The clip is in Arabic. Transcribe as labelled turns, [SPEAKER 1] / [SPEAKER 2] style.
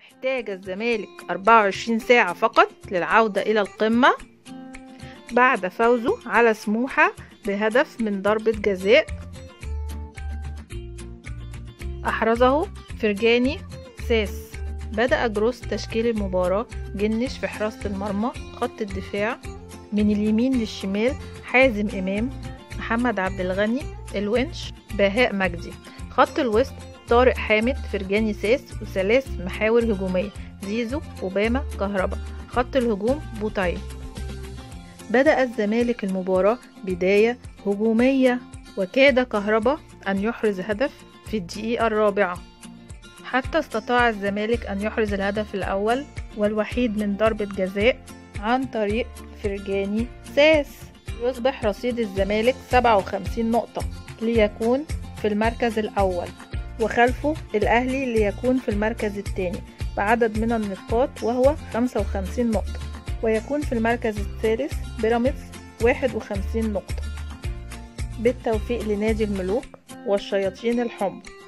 [SPEAKER 1] احتاج الزمالك 24 ساعة فقط للعودة إلى القمة بعد فوزه على سموحة بهدف من ضربة جزاء أحرزه فرجاني ساس. بدأ جروس تشكيل المباراة: جنش في حراسة المرمى، خط الدفاع من اليمين للشمال حازم إمام، محمد عبد الغني، الونش، بهاء مجدي. خط الوسط: طارق حامد، فرجاني ساس، وثلاث محاور هجومية: زيزو، أوباما، كهربا. خط الهجوم: بوطعي. بدأ الزمالك المباراة بداية هجومية، وكاد كهربا أن يحرز هدف في الدقيقة الرابعة، حتى استطاع الزمالك أن يحرز الهدف الأول والوحيد من ضربة جزاء عن طريق فرجاني ساس. يصبح رصيد الزمالك 57 نقطة ليكون في المركز الأول، وخلفه الأهلي ليكون في المركز الثاني بعدد من النقاط وهو 55 نقطة، ويكون في المركز الثالث بيراميدز 51 نقطة. بالتوفيق لنادي الملوك والشياطين الحمر.